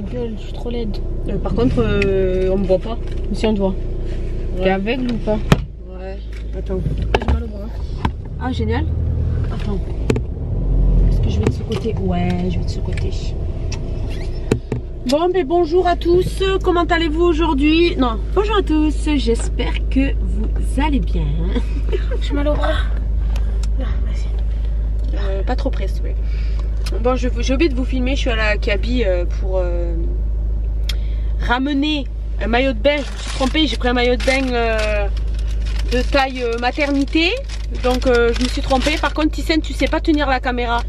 gueule, je suis trop laide. Par contre, on me voit pas. Si on te voit. Ouais. T'es aveugle ou pas? Ouais. Attends. J'ai mal au bras. Ah, génial. Attends. Est-ce que je vais de ce côté? Ouais, je vais de ce côté. Bon, mais bonjour à tous. Comment allez-vous aujourd'hui? Non, bonjour à tous. J'espère que vous allez bien. J'ai mal au bras. Non, vas-y. Pas trop près, s'il te plaît. Bon, j'ai oublié de vous filmer. Je suis à la Kaby pour ramener un maillot de bain. Je me suis trompée. J'ai pris un maillot de bain de taille maternité. Donc, je me suis trompée. Par contre, Thyssen, tu sais pas tenir la caméra.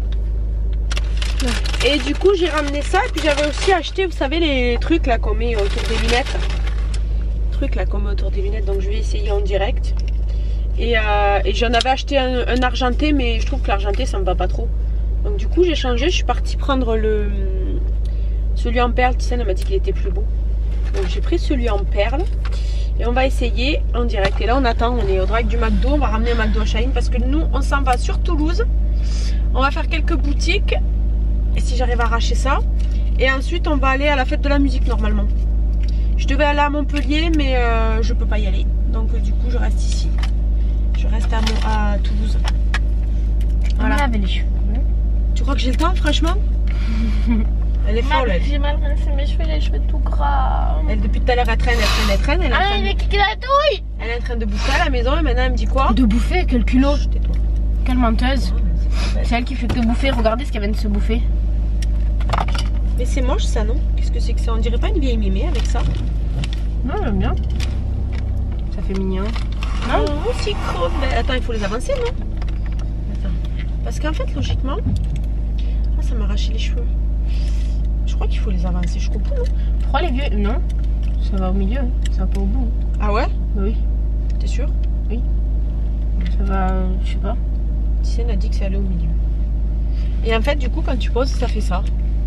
Et du coup, j'ai ramené ça. Et puis, j'avais aussi acheté, vous savez, les trucs là qu'on met autour des lunettes. Trucs là qu'on met autour des lunettes. Donc, je vais essayer en direct. Et j'en avais acheté un argenté, mais je trouve que l'argenté, ça me va pas trop. Donc, du coup, j'ai changé. Je suis partie prendre celui en perle. Thyssen, elle m'a dit qu'il était plus beau. Donc, j'ai pris celui en perle. Et on va essayer en direct. Et là, on attend. On est au drive du McDo. On va ramener un McDo à Chahine parce que nous, on s'en va sur Toulouse. On va faire quelques boutiques. Et si j'arrive à arracher ça. Et ensuite, on va aller à la fête de la musique normalement. Je devais aller à Montpellier, mais je peux pas y aller. Donc, du coup, je reste ici. Je reste à Toulouse. Voilà. Laver les cheveux. Tu crois que j'ai le temps, franchement? Elle est folle, elle. J'ai mal rincé mes cheveux, les cheveux tout gras. Elle, depuis tout à l'heure, elle traîne. Elle est en Ah, train il de... est qui la douille. Elle est en train de bouffer à la maison et maintenant, elle me dit quoi? De bouffer, quel culot. Chut, tais-toi. Quelle menteuse. Ah, C'est elle qui fait que bouffer. Regardez ce qu'elle vient de se bouffer. mais c'est moche ça, non? Qu'est-ce que c'est que ça? On dirait pas une vieille mémé avec ça? Non, j'aime bien. Ça fait mignon. Non, c'est trop belle. Attends, il faut les avancer, non? Attends. Parce qu'en fait, logiquement... Ah, ça m'a arraché les cheveux. Je crois qu'il faut les avancer, je comprends, non? Pourquoi les vieux? Non, ça va au milieu, ça va pas au bout. Ah ouais? Oui. T'es sûr? Oui. Ça va, je sais pas. Thyssen a dit que ça allait au milieu. Et en fait, du coup, quand tu poses, ça fait ça.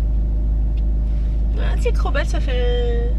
Ah, c'est trop belle, ça fait...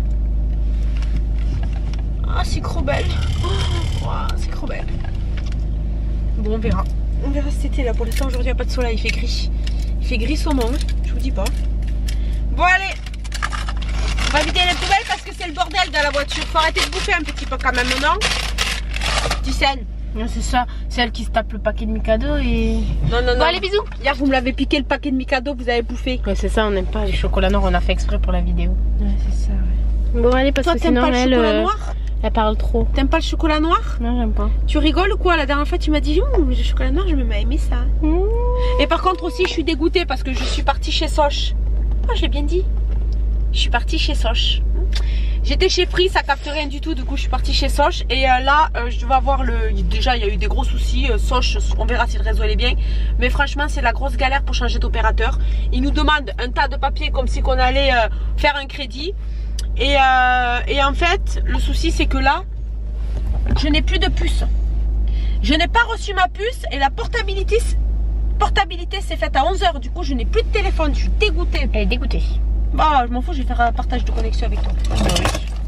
Ah, c'est trop belle. Oh, c'est trop belle. Bon, on verra. On verra cet été là. Pour l'instant, aujourd'hui, il n'y a pas de soleil. Il fait gris. Il fait gris saumon. Je vous dis pas. Bon, allez. On va vider les poubelles parce que c'est le bordel dans la voiture. Faut arrêter de bouffer un petit peu quand même, non? Thyssen. Non, c'est ça, c'est elle qui se tape le paquet de Mikado et... Non, non, non. Bon, allez, bisous. Hier, vous me l'avez piqué le paquet de Mikado, vous avez bouffé. Ouais, c'est ça, on n'aime pas les chocolats noirs, on a fait exprès pour la vidéo. Ouais, c'est ça, ouais. Bon, allez, parce Toi, que t'aimes sinon, pas le chocolat noir? elle parle trop. T'aimes pas le chocolat noir? Non, j'aime pas. Tu rigoles ou quoi? La dernière fois, tu m'as dit, le chocolat noir, je me mets aimé ça. Et par contre aussi, je suis dégoûtée parce que je suis partie chez Soch. Oh, j'ai bien dit. Je suis partie chez Soch. J'étais chez Free, ça capte rien du tout. Du coup, je suis partie chez Soch. Et là, je vais avoir le... Déjà, il y a eu des gros soucis. Soch, on verra si le réseau est bien. Mais franchement, c'est la grosse galère pour changer d'opérateur. Ils nous demandent un tas de papiers comme si qu'on allait faire un crédit. Et en fait, le souci, c'est que là, je n'ai plus de puce. Je n'ai pas reçu ma puce et la portabilité s'est faite à 11 h. Du coup, je n'ai plus de téléphone. Je suis dégoûtée. Elle est dégoûtée. Bah, je m'en fous, je vais faire un partage de connexion avec toi. Bah oui.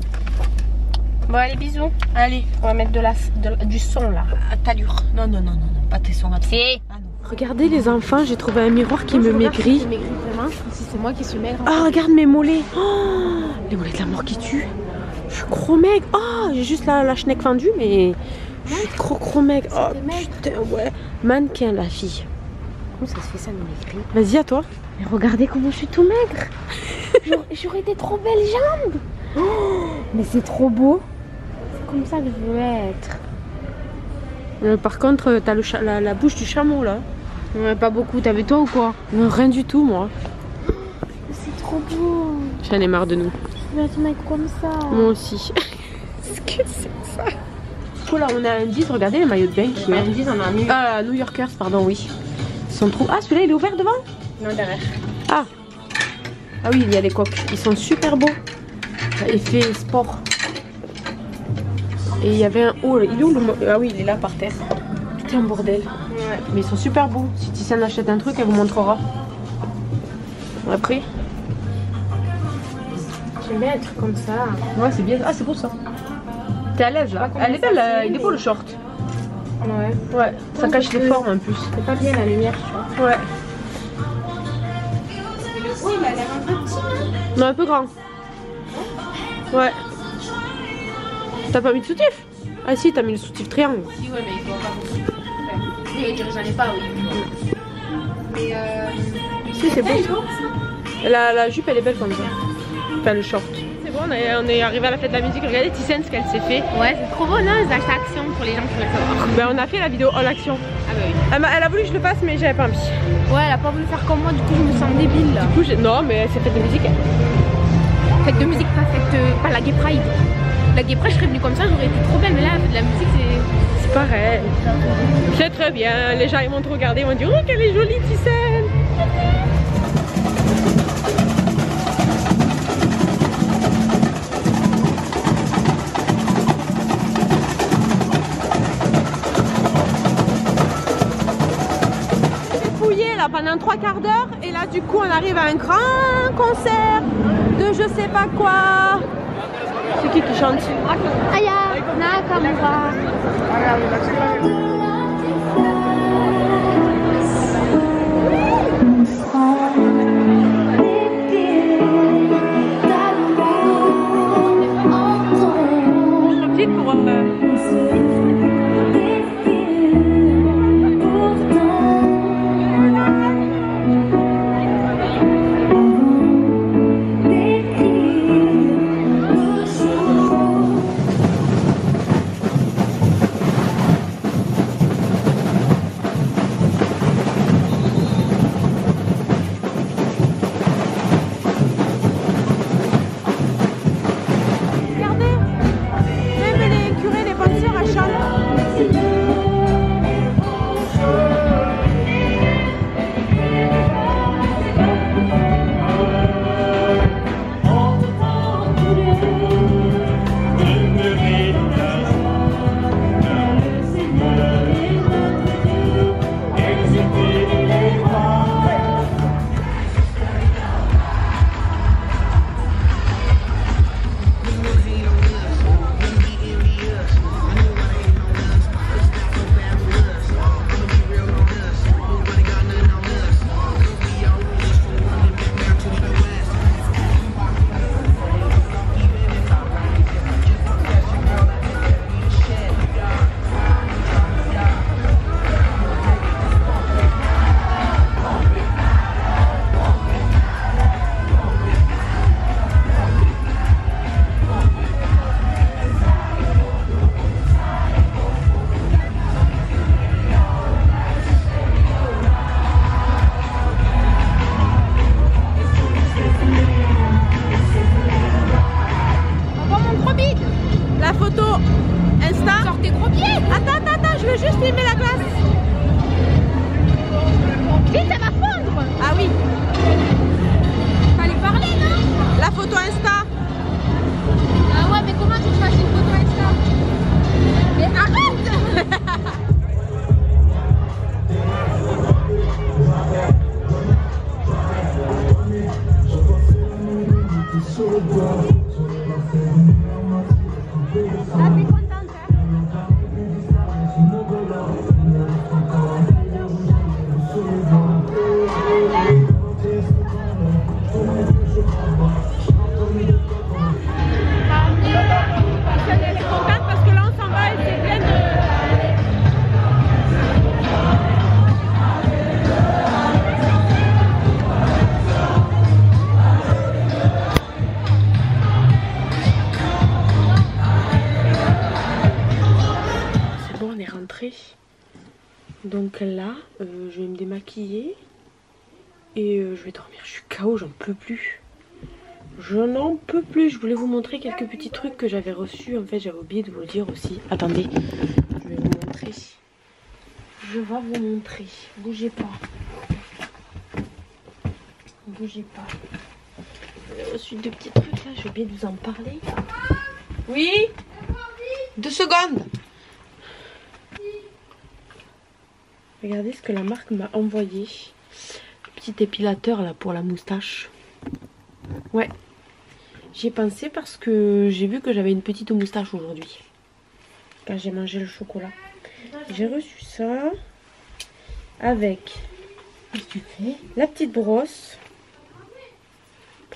Bon, allez, bisous. Allez, on va mettre du son là. à t'allure. Non, non, non, non, non, pas tes sons. Si. Ah, non. Regardez les enfants, j'ai trouvé un miroir qui me maigrit. Si c'est moi qui suis maigre. Ah, regarde mes mollets. Oh, les mollets de la mort qui tue. Je suis gros maigre. Oh, j'ai juste la schneck fendue, mais je suis gros maigre. Oh, putain, ouais. Mannequin, la fille. Comment ça se fait ça, me maigrir? Vas-y, à toi. Mais regardez comment je suis tout maigre. J'aurais des trop belles jambes. Oh, mais c'est trop beau. C'est comme ça que je veux être. Par contre, t'as la bouche du chameau, là. Ouais, pas beaucoup. T'as vu toi ou quoi? Non, rien du tout, moi. C'est trop beau. J'en ai marre de nous. Je veux être mec comme ça. Moi aussi. Qu'est-ce que c'est que ça? Du coup, là, on a un 10. Regardez les maillots de bain qui un 10, on a un mieux. Ah, New Yorkers, pardon, oui. Ils sont trop... Ah, celui-là, il est ouvert devant? Non, derrière. Ah. Ah oui, il y a les coques. Ils sont super beaux. Effet sport. Et il y avait un... Oh, il est où le... Ah oui, il est là par terre. Tout est en bordel. Ouais. Mais ils sont super beaux. Si Thyssen achète un truc, elle vous montrera. Après. J'aime bien être comme ça. Ouais, c'est bien. Ah, c'est beau ça. T'es à l'aise là. Elle est belle, il est beau le short. Ouais. Ouais, ça cache les formes en plus. C'est pas bien la lumière, tu vois. Ouais. Oui, il a l'air un peu petit. Hein. Non, un peu grand. Ouais. T'as pas mis de soutif? Ah si, t'as mis le soutif triangle. Si, ouais, mais il doit pas beaucoup. Oui, j'en ai pas, oui. Mais si, c'est beau. La jupe, elle est belle comme ça. Enfin, le short. C'est bon, on est arrivé à la fête de la musique. Regardez Thyssen ce qu'elle s'est fait. Ouais, c'est trop beau, non? Les achats action pour les gens qui veulent savoir. Ben, on a fait la vidéo all action. Ah bah oui. Elle a voulu que je le fasse, mais j'avais pas envie. Ouais, elle a pas voulu faire comme moi, du coup, je me sens débile là. Du coup, non, mais c'est fête de musique. Fête de musique, pas la Gay Pride. La Gay Pride, je serais venue comme ça, j'aurais été trop belle, mais là, de la musique, c'est pareil. C'est très bien. Les gens, ils vont te regarder, ils vont dire, oh, qu'elle est jolie, Thyssen. Pendant 3 quarts d'heure et là du coup on arrive à un grand concert de je sais pas quoi. C'est qui chante? Aya Nakamura. Je suis petite pour Donc là, je vais me démaquiller et je vais dormir. Je suis KO, j'en peux plus. Je n'en peux plus. Je voulais vous montrer quelques petits trucs que j'avais reçus. En fait, j'avais oublié de vous le dire aussi. Attendez, je vais vous montrer. Je vais vous montrer. Bougez pas. Bougez pas. J'ai reçu deux petits trucs là. J'ai oublié de vous en parler. Oui, 2 secondes. Regardez ce que la marque m'a envoyé. Petit épilateur là pour la moustache. Ouais. J'ai pensé parce que j'ai vu que j'avais une petite moustache aujourd'hui. Quand j'ai mangé le chocolat. J'ai reçu ça. Avec. Qu'est-ce que tu fais? La petite brosse.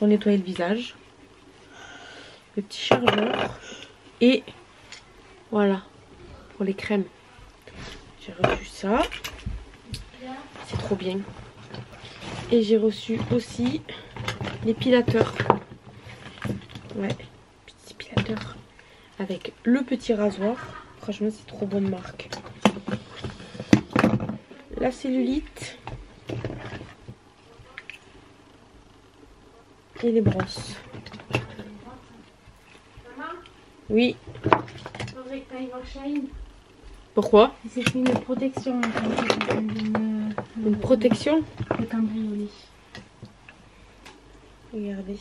pour nettoyer le visage. Le petit chargeur. Et voilà, pour les crèmes. J'ai reçu ça. C'est trop bien. Et j'ai reçu aussi l'épilateur. Ouais, petit épilateur. Avec le petit rasoir. Franchement, c'est trop bonne marque. La cellulite. Et les brosses. Oui. Faudrait que t'ailles voir Shine. Pourquoi? C'est une protection. Une protection? Le cambriolé. Regardez.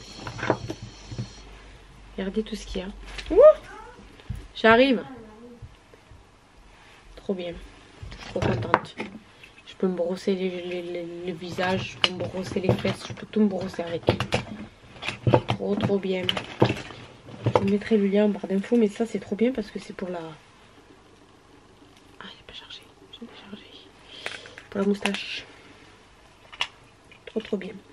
Regardez tout ce qu'il y a. Ouh, j'arrive. Trop bien. Trop contente. Je peux me brosser le visage, je peux me brosser les fesses, je peux tout me brosser avec. Trop trop bien. Je vous mettrai le lien en barre d'infos, mais ça c'est trop bien parce que c'est pour la... Ah, j'ai pas chargé. J'ai pas chargé. Pour la moustache. Trop trop bien.